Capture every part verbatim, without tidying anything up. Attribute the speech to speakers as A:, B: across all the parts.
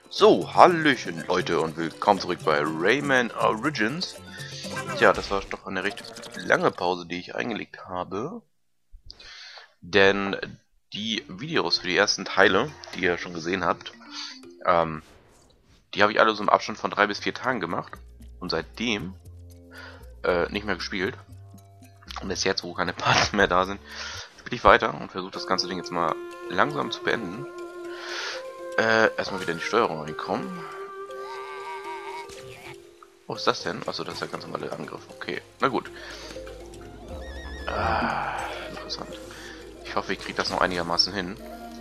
A: So, hallöchen Leute und willkommen zurück bei Rayman Origins. Tja, das war doch eine recht lange Pause, die ich eingelegt habe. Denn die Videos für die ersten Teile, die ihr schon gesehen habt, ähm, die habe ich alle so im Abstand von drei bis vier Tagen gemacht. Und seitdem äh, nicht mehr gespielt. Und bis jetzt, wo keine Parts mehr da sind, spiele ich weiter und versuche das ganze Ding jetzt mal langsam zu beenden. Äh, erstmal wieder in die Steuerung reinkommen. Was ist das denn? Achso, das ist der ganz normale Angriff. Okay, na gut. Ah, interessant. Ich hoffe, ich kriege das noch einigermaßen hin.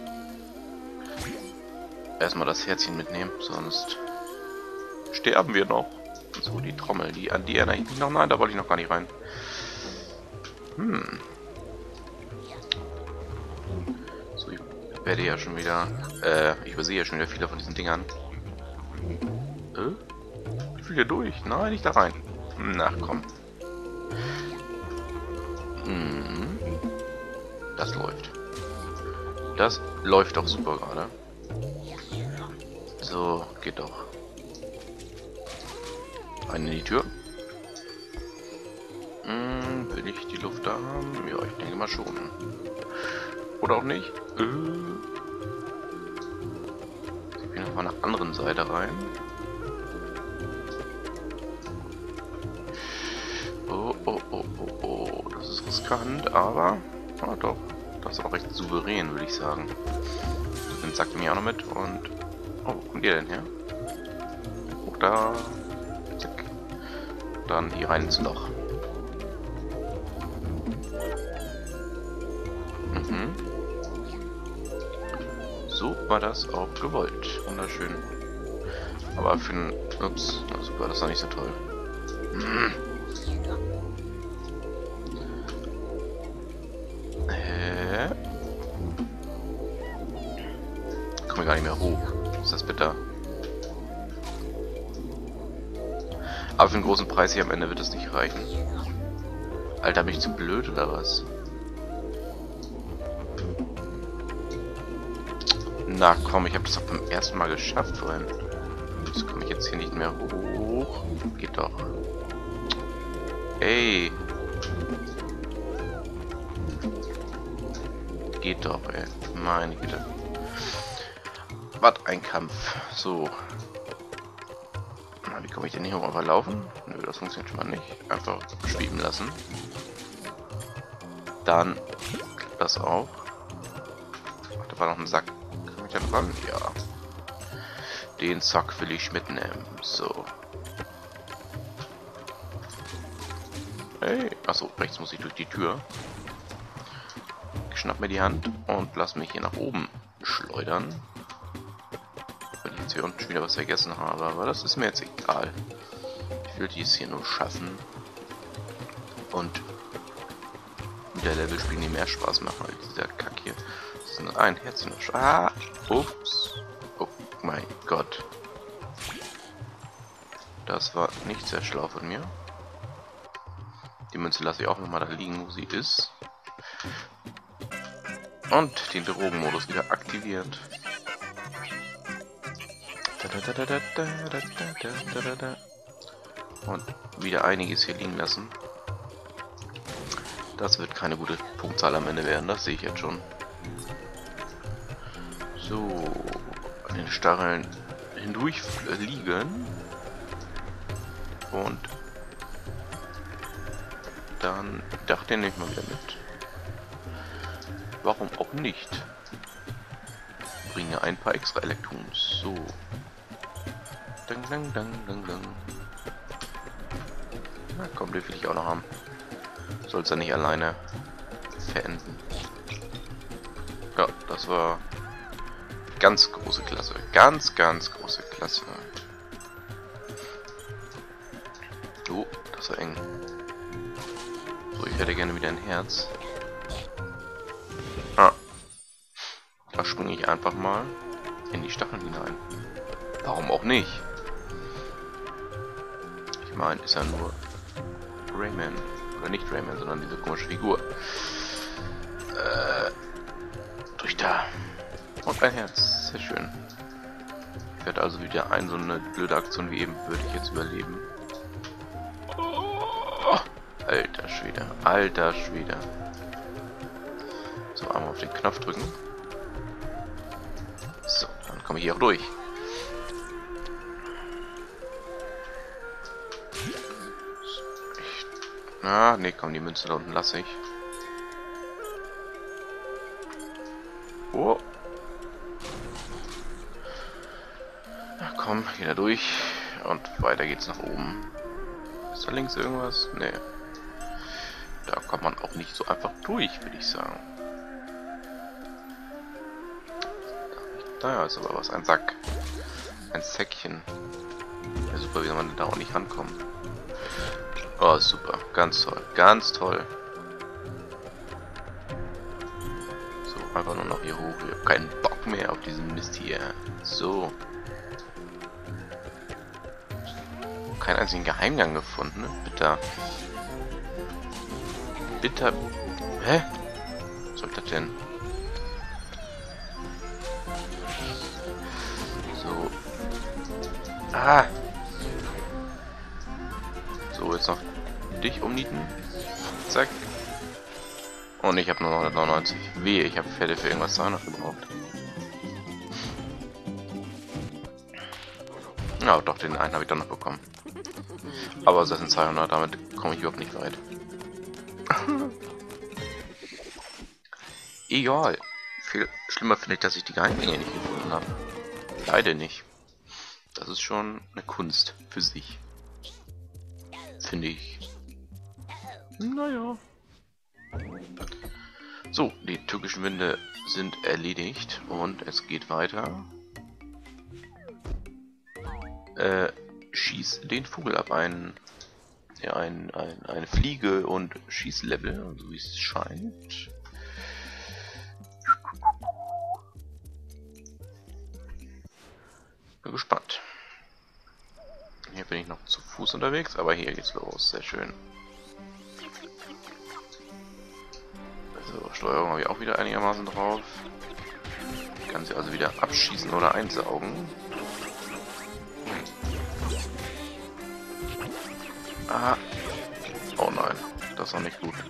A: Erstmal das Herzchen mitnehmen, sonst sterben wir noch. Und so, die Trommel, die an die erinnere ich mich noch. Nein, da wollte ich noch gar nicht rein. Hm. So, ich werde ja schon wieder... Äh, ich übersehe ja schon wieder viele von diesen Dingern. Äh? Ich will hier durch. Nein, nicht da rein. Na, komm. Mhm. Das läuft. Das läuft doch super gerade. So, geht doch. Rein in die Tür. Hm, will ich die Luft da haben? Ja, ich denke mal schon. Oder auch nicht. Äh. Ich bin auf einer anderen Seite rein. Oh, oh, oh, oh, oh. Das ist riskant, aber... Ah, doch. Das ist auch recht souverän, würde ich sagen. Den sagt mir auch noch mit und... Oh, wo kommt ihr denn her? Hoch da. Zack. Dann hier rein ins Loch. Mhm. So war das auch gewollt. Wunderschön. Aber für ein... Ups, na super, das war nicht so toll. Hm. Hä? Ich komme gar nicht mehr hoch. Ist das bitter? Aber für einen großen Preis hier am Ende wird es nicht reichen. Alter, bin ich zu blöd oder was? Na komm, ich habe das doch beim ersten Mal geschafft vorhin. Jetzt komme ich jetzt hier nicht mehr hoch. Geht doch. Ey. Geht doch, ey. Meine Güte. Was ein Kampf. So. Na, wie komme ich denn hier hoch? Einfach laufen? Nö, das funktioniert schon mal nicht. Einfach schweben lassen. Dann klappt das auch. Ach, da war noch ein Sack. Kann ich da dran? Ja. Den Sack will ich mitnehmen. So. Hey. Achso, rechts muss ich durch die Tür. Ich schnapp mir die Hand und lass mich hier nach oben schleudern. Wenn ich jetzt hier unten schon wieder was vergessen habe, aber das ist mir jetzt egal. Ich will dies hier nur schaffen. Und mit der Level spielen die mehr Spaß machen als dieser Kack hier. Das ist ein Herzchen. Ah, ups. Oh mein Gott. Das war nicht sehr schlau von mir. Die Münze lasse ich auch nochmal da liegen, wo sie ist. Und den Drogenmodus wieder aktiviert. Und wieder einiges hier liegen lassen. Das wird keine gute Punktzahl am Ende werden, das sehe ich jetzt schon. So, an den Stacheln hindurch liegen. Und dann dachte den nehme ich mal wieder mit. Warum auch nicht? Bringe ein paar extra Elektrons. So. Dang, dang, dang, dang, dang. Na komm, den will ich auch noch haben. Soll es ja nicht alleine verenden. Ja, das war ganz große Klasse. Ganz, ganz große Klasse. Oh, das war eng. So, ich hätte gerne wieder ein Herz. Ah. Da springe ich einfach mal in die Stacheln hinein. Warum auch nicht? Ich meine, ist ja nur Rayman. Oder nicht Rayman, sondern diese komische Figur. Äh, durch da. Und ein Herz. Sehr schön. Ich werde also wieder ein, so eine blöde Aktion wie eben würde ich jetzt überleben. Oh, alter Schwede, alter Schwede. So, einmal auf den Knopf drücken. So, dann komme ich hier auch durch. Ich, ah, nee, komm, die Münze da unten lasse ich. Oh. Na komm, geh da durch. Und weiter geht's nach oben. Ist da links irgendwas? Nee. Da kommt man auch nicht so einfach durch, würde ich sagen. Da ist aber was. Ein Sack. Ein Säckchen. Ja, super, wie man da auch nicht rankommt. Oh, super. Ganz toll. Ganz toll. So, einfach nur noch hier hoch. Ich habe keinen Bock mehr auf diesen Mist hier. So. Keinen einzigen Geheimgang gefunden. Ne? Bitter. Bitter. Hä? Was soll das denn? So. Ah. So, jetzt noch dich umnieten. Zack. Und ich habe nur noch hundertneunundneunzig. Wehe, ich habe Pferde für irgendwas zweihundert gebraucht. Ja, doch, den einen habe ich dann noch bekommen. Aber es sind zweihundert, damit komme ich überhaupt nicht weit. Egal. Viel schlimmer finde ich, dass ich die Geheimgänge nicht gefunden habe. Leider nicht. Das ist schon eine Kunst für sich. Finde ich. Naja. So, die türkischen Winde sind erledigt und es geht weiter. Äh, schieß den Vogel ab. Ein, ja, ein, ein, eine Fliege und Schießlevel, so wie es scheint. Bin gespannt. Hier bin ich noch zu Fuß unterwegs, aber hier geht's los. Sehr schön. Also, Steuerung habe ich auch wieder einigermaßen drauf. Ich kann sie also wieder abschießen oder einsaugen. Ah. Oh nein, das ist noch nicht gut.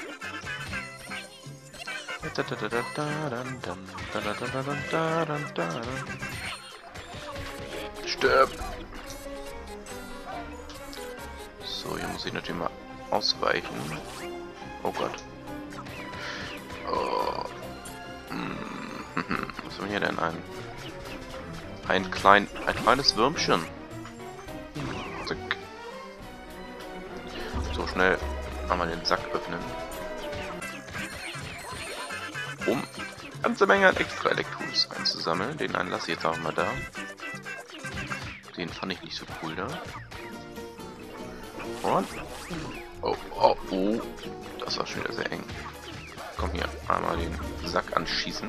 A: Stirb! So, hier muss ich natürlich mal ausweichen. Oh Gott. Oh. Was haben wir hier denn? Ein, ein, klein, ein kleines Würmchen. Zack. So schnell einmal den Sack öffnen. Um eine ganze Menge an extra Elektros einzusammeln. Den einen lasse ich jetzt auch mal da. Den fand ich nicht so cool da. Und? Oh, oh, oh. Das war schon wieder sehr eng. Komm hier, einmal den Sack anschießen.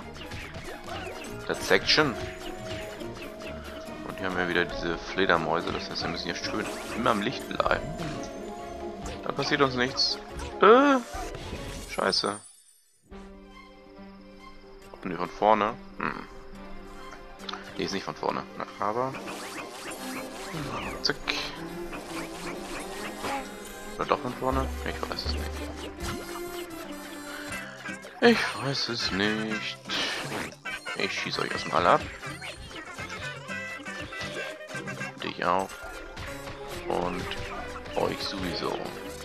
A: Das Section. Und hier haben wir wieder diese Fledermäuse. Das heißt, wir müssen hier schön immer im Licht bleiben. Da passiert uns nichts. Äh, scheiße. Und die von vorne. Hm. Die ist nicht von vorne. Na, aber. Zack. Oder doch von vorne? Ich weiß es nicht. Ich weiß es nicht. Ich schieße euch erstmal ab. Dich auch. Und euch sowieso.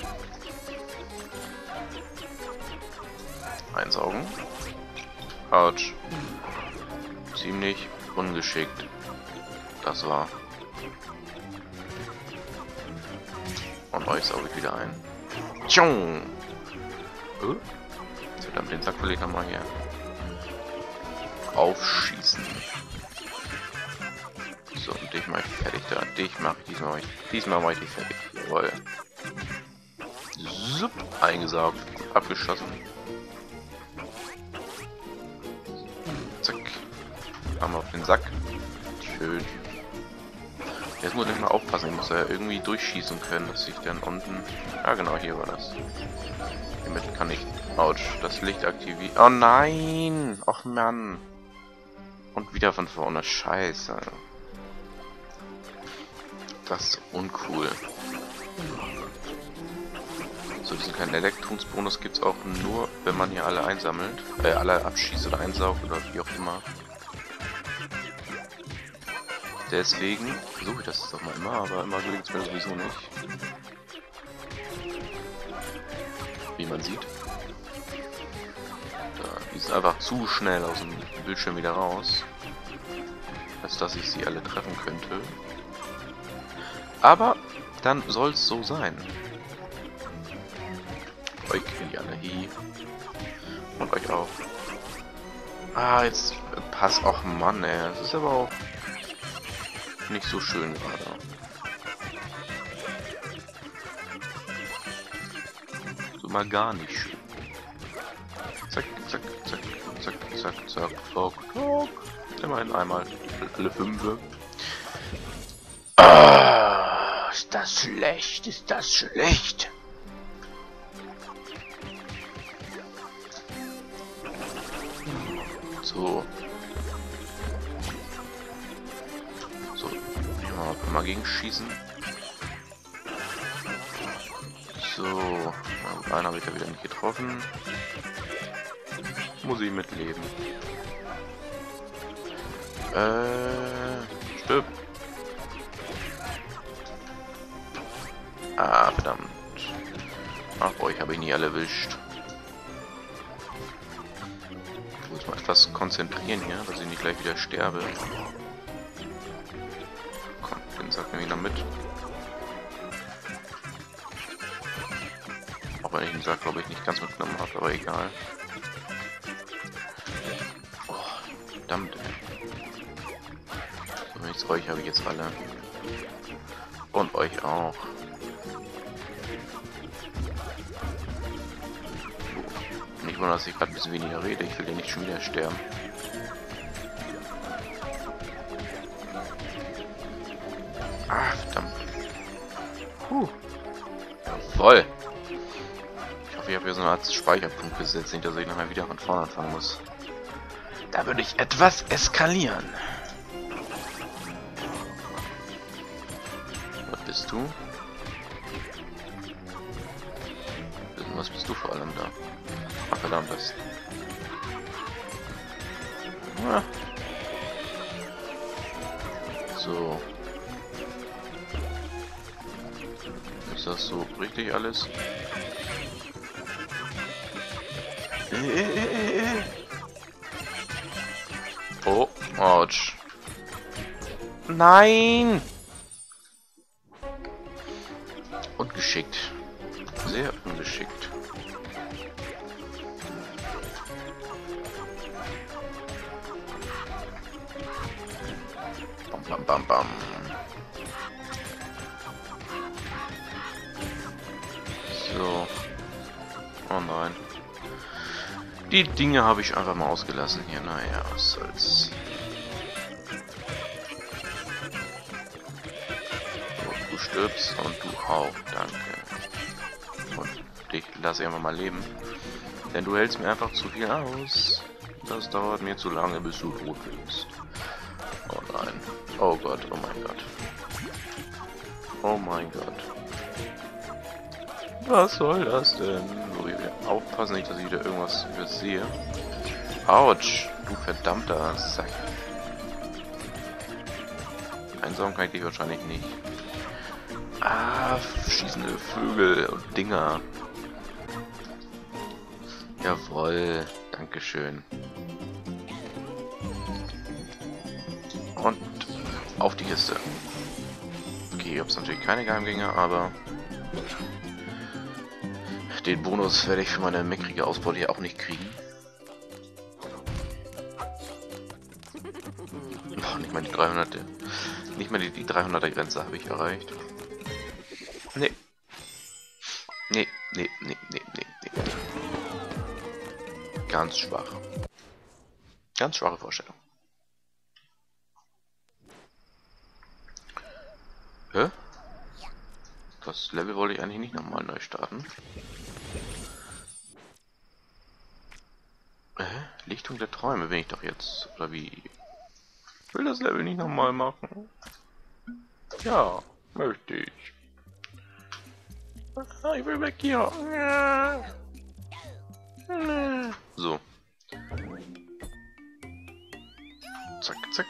A: Einsaugen. Autsch. Ziemlich ungeschickt. Das war. Und euch sauge ich wieder ein. Tschung! Oh. Verdammt, den Sack will ich nochmal hier aufschießen. So, und dich mache ich fertig da. Dich mache ich diesmal, diesmal mache ich dich fertig. Jawohl. Zup, eingesaugt, abgeschossen. Zack. Einmal auf den Sack. Schön. Jetzt muss ich mal aufpassen, ich muss ja irgendwie durchschießen können, dass ich dann unten... Ja genau, hier war das. Hiermit kann ich... Autsch, das Licht aktivieren... Oh nein! Och Mann! Und wieder von vorne, scheiße. Das ist uncool. So, diesen kleinen Elektronsbonus gibt es auch nur, wenn man hier alle einsammelt. Äh, alle abschießt oder einsaugt oder wie auch immer. Deswegen versuche ich das jetzt doch mal immer, aber immer gelingt es mir sowieso nicht. Wie man sieht. Da, die sind einfach zu schnell aus dem Bildschirm wieder raus, als dass ich sie alle treffen könnte. Aber dann soll es so sein. Euch kriegen die alle hier. Und euch auch. Ah, jetzt passt auch Mann, ey. Das ist aber auch nicht so schön gerade. So mal gar nicht schön. Zack, zack, zack, zack, zack, zack, zack, zack. Immerhin einmal. Alle fünfe. Ah, ist das schlecht? Ist das schlecht? So. So. Hier mal, mal gegen schießen. So. Einen habe ich ja wieder nicht getroffen. Muss ich mitleben. Äh. Stirb. Ah, verdammt. Ach, euch habe ich nie alle erwischt. Ich muss mal etwas konzentrieren hier, dass ich nicht gleich wieder sterbe. Komm, den Sack nehme ich noch mit. Auch wenn ich den Sack, glaube ich, nicht ganz mitgenommen habe, aber egal. Oh, verdammt. So, nichts euch habe ich jetzt alle. Und euch auch. Nicht wundern, dass ich gerade ein bisschen weniger rede. Ich will ja nicht schon wieder sterben. Ah, verdammt. Puh. Jawoll. Ich hoffe, ich habe hier so eine Art Speicherpunkt gesetzt, nicht, dass ich nachher wieder von vorne anfangen muss. Da würde ich etwas eskalieren. Was bist du? Was bist du vor allem da? Ach, verdammt, das. Ah. So. Ist das so richtig alles? Äh, äh, äh, äh. Oh, ouch. Nein! Ungeschickt. Sehr ungeschickt. Bam, bam, bam, bam. So. Oh nein. Die Dinge habe ich einfach mal ausgelassen hier. Naja, was soll's. So, du stirbst und du auch. Danke. Und dich lasse ich einfach mal leben. Denn du hältst mir einfach zu viel aus. Das dauert mir zu lange, bis du tot bist. Oh nein. Oh Gott, oh mein Gott. Oh mein Gott. Was soll das denn? So, aufpassen nicht, dass ich wieder irgendwas übersehe. Autsch, du verdammter Sack. Einsaugen kann ich dich wahrscheinlich nicht. Ah, schießende Vögel und Dinger. Jawohl, dankeschön. Und auf die Kiste. Okay, ich habe natürlich keine Geheimgänge, aber den Bonus werde ich für meine meckrige Ausbeute hier auch nicht kriegen. Oh, nicht mal die dreihundert. Nicht mal die, die dreihunderter Grenze habe ich erreicht. Nee. Nee, nee, nee, nee, nee, nee. Ganz schwach. Ganz schwache Vorstellung. Hä? Das Level wollte ich eigentlich nicht nochmal neu starten. Hä? Lichtung der Träume bin ich doch jetzt. Oder wie? Ich will das Level nicht nochmal machen. Ja. Möchte ich. Ah, ich will weg hier. So. Zack, zack.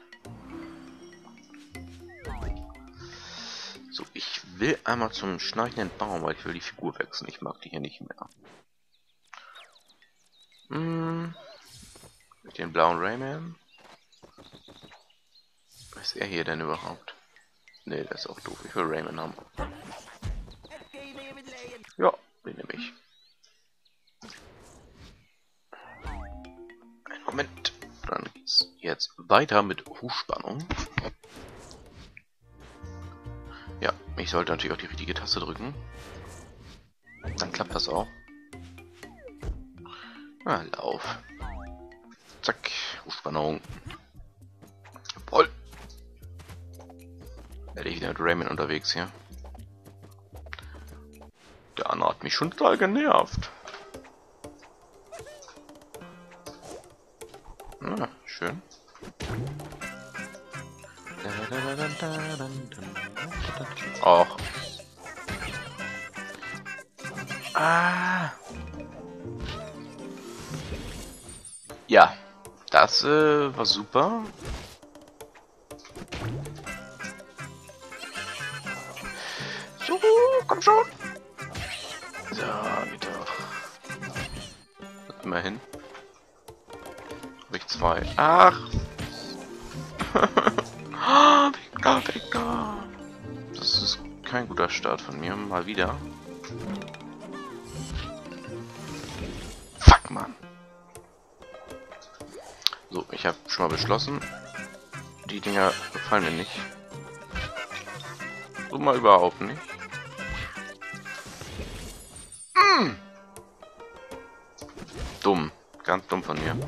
A: So, ich will einmal zum schnarchenden Baum, weil ich will die Figur wechseln. Ich mag die hier nicht mehr. Hm. Mit den blauen Rayman. Was ist er hier denn überhaupt? Ne, der ist auch doof. Ich will Rayman haben. Ja, den nehme ich. Einen Moment. Dann geht's jetzt weiter mit Hochspannung. Ja, ich sollte natürlich auch die richtige Taste drücken. Dann klappt das auch. Na, Lauf. Zack, Hochspannung. Voll. Werde ich wieder mit Rayman unterwegs hier. Der Anna hat mich schon total genervt. Ah, schön. Och. Ah. Ja, das äh, war super. So, komm schon. So, geht doch. Immerhin. Habe ich zwei. Ach. Ah, Victor, Victor. Das ist kein guter Start von mir. Mal wieder. Fuck, Mann. So, ich habe schon mal beschlossen. Die Dinger gefallen mir nicht. So mal überhaupt nicht. Mm. Dumm. Ganz dumm von mir.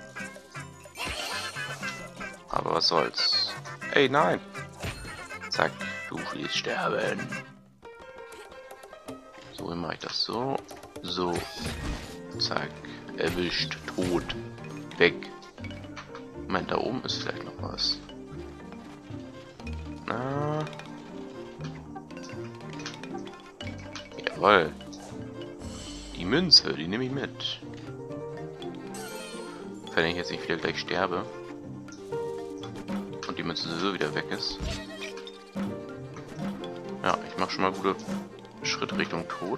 A: Aber was soll's. Ey, nein. Zack, du willst sterben. So, wie mache ich das? So. So. Zack. Erwischt. Tot. Weg. Moment, da oben ist vielleicht noch was. Na. Jawohl. Die Münze, die nehme ich mit. Wenn ich jetzt nicht wieder gleich sterbe. Und die Münze sowieso wieder weg ist. Ja, ich mache schon mal gute Schritte Richtung Tod.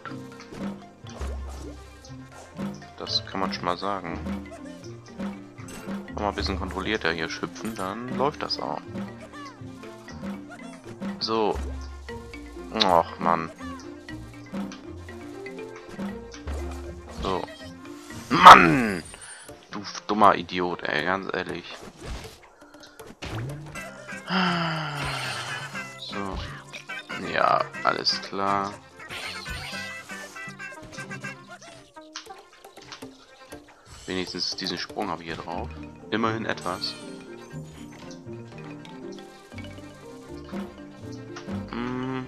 A: Das kann man schon mal sagen. Mal ein bisschen kontrollierter hier schüpfen, dann läuft das auch. So. Och, Mann. So. Mann! Du dummer Idiot, ey, ganz ehrlich. So. Ja, alles klar. Wenigstens diesen Sprung habe ich hier drauf. Immerhin etwas. Hm.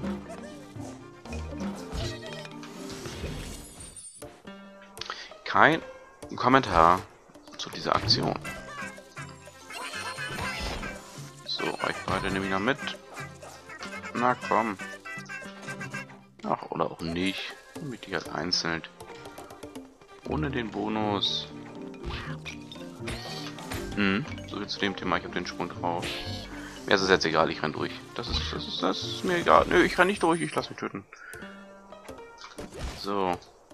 A: Kein Kommentar zu dieser Aktion. So, euch beide nehme ich noch mit. Na komm. Ach, oder auch nicht. Nehme ich die halt einzeln. Ohne den Bonus. Hm, so viel zu dem Thema, ich habe den Sprung drauf. Mir ist es jetzt egal, ich renn durch. Das ist, das ist, das ist mir egal. Nö, ich renn nicht durch, ich lasse mich töten. So.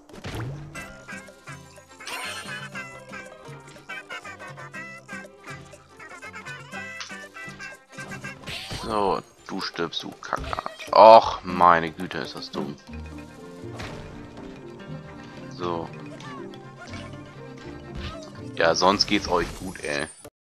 A: So, du stirbst, du Kacker. Och, meine Güte, ist das dumm. So. Ja, sonst geht's euch gut, ey.